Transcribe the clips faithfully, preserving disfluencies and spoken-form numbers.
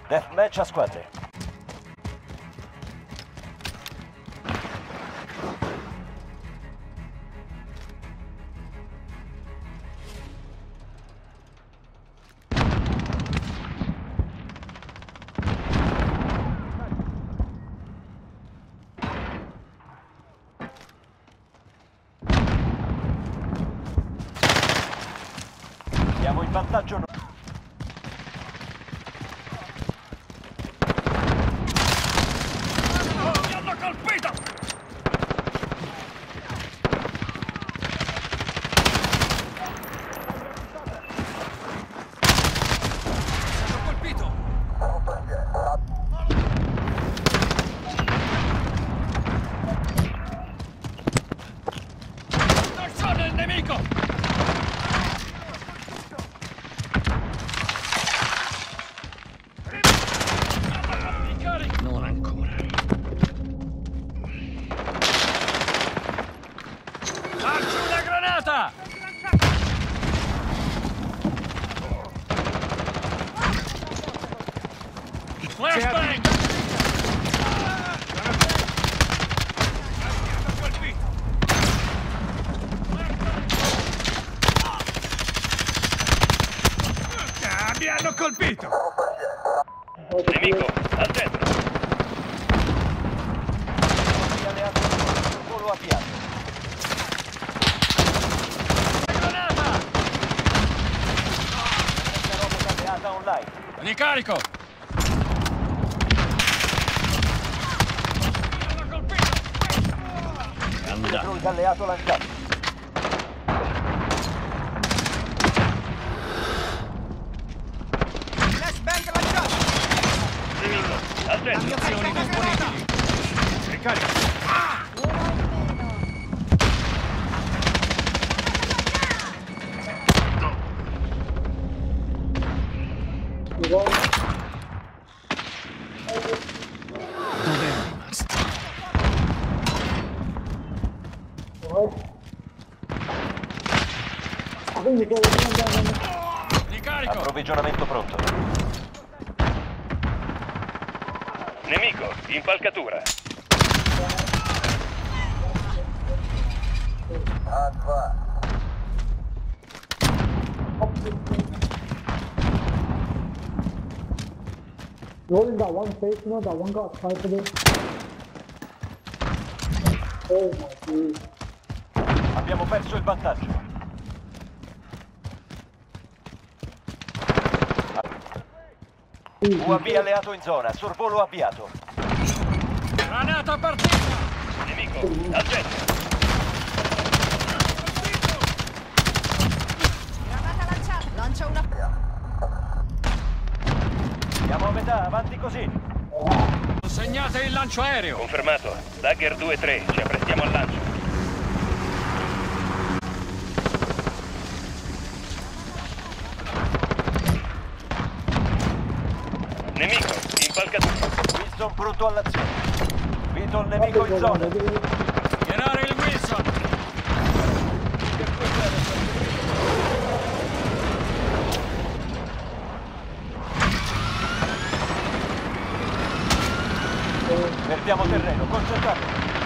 Deathmatch a squadre. Siamo in vantaggio noi. Mi hanno colpito! Mi hanno colpito! Non sono il nemico! Non ancora. Lancio una granata! Flashbang! Ah, mi hanno colpito! Nemico, al centro. Alleato volo avviato. Granata! Robot alleata online. Ricarico! Mi hanno colpito! Anda! Droid alleato lanciato. Flashbang lanciato! Nemico, al centro. Azioni disponibili! Ricarico. Dove è rimasto? Ricarico! Approvvigionamento pronto. Nemico, impalcatura. Rolling that one face, you know, that one got tried for this. Oh my god. Abbiamo perso il vantaggio. U A V alleato in zona, sorvolo avviato. Granata partita! Nemico, al centro. Granata lanciata! Lancia una... Siamo a metà, avanti così. Consegnate il lancio aereo! Confermato. Dagger due tre, ci apprestiamo al lancio. Nemico, impalcatura. Wilson pronto all'azione. Vedo il nemico in zona. Schierare il Wilson! Perdiamo terreno, concentratevi.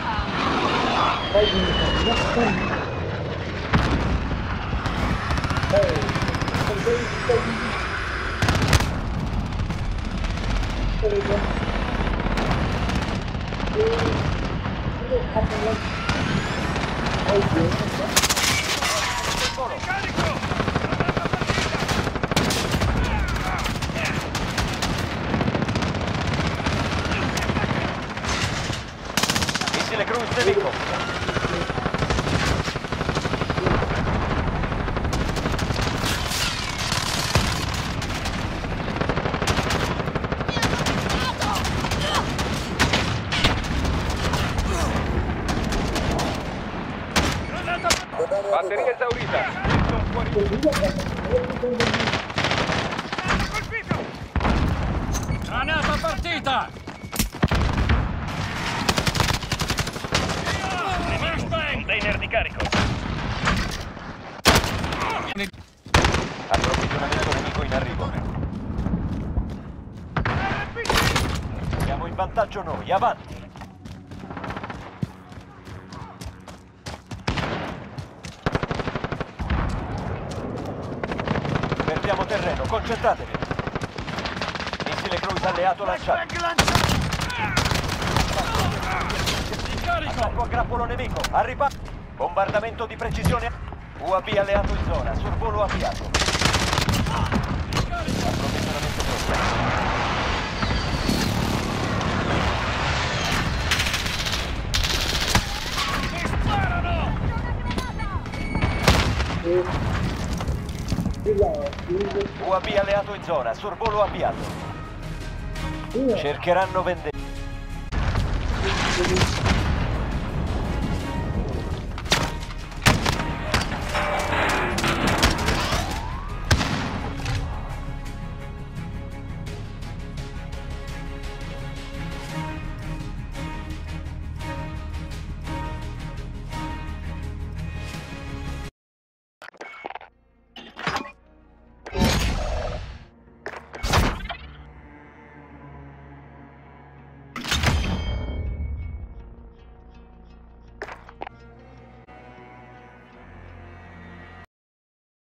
Missile cruise nemico. Batteria esaurita. Wilson fuori. Granata partita! Container di carico. Approvvigionamento nemico in arrivo. vantaggio noi, avanti. Perdiamo terreno, concentratevi. Missile cruise alleato lanciato. Attacco a grappolo nemico, al riparto. Bombardamento di precisione. U A V alleato in zona, sorvolo avviato. Approvvigionamento pronto. U A V alleato in zona, sorvolo avviato. Cercheranno vendetta.